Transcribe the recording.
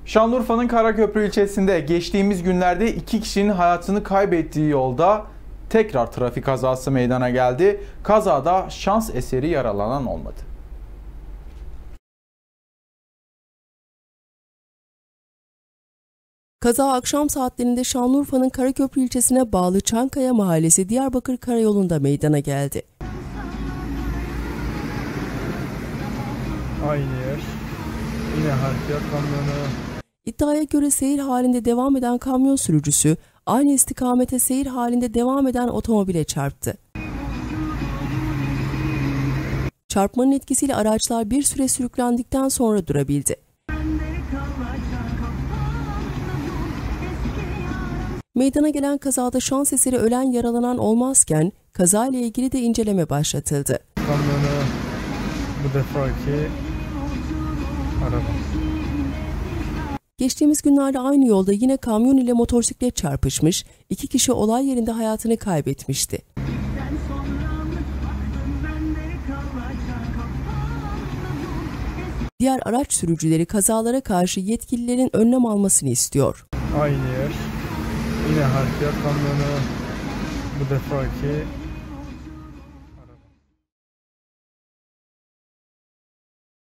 Şanlıurfa'nın Karaköprü ilçesinde geçtiğimiz günlerde 2 kişinin hayatını kaybettiği yolda tekrar trafik kazası meydana geldi. Kazada şans eseri yaralanan olmadı. Kaza akşam saatlerinde Şanlıurfa'nın Karaköprü ilçesine bağlı Çankaya Mahallesi Diyarbakır Karayolu'nda meydana geldi. Aynı yer. Yine harfiyat kamyonu. İddiaya göre seyir halinde devam eden kamyon sürücüsü aynı istikamete seyir halinde devam eden otomobile çarptı. Çarpmanın etkisiyle araçlar bir süre sürüklendikten sonra durabildi. Meydana gelen kazada şans eseri ölen yaralanan olmazken kazayla ilgili de inceleme başlatıldı. Kamyonu bu defaki araba. Geçtiğimiz günlerde aynı yolda yine kamyon ile motosiklet çarpışmış, 2 kişi olay yerinde hayatını kaybetmişti. Diğer araç sürücüleri kazalara karşı yetkililerin önlem almasını istiyor. Aynı yer. Yine harfiyat kamyonu bu defaki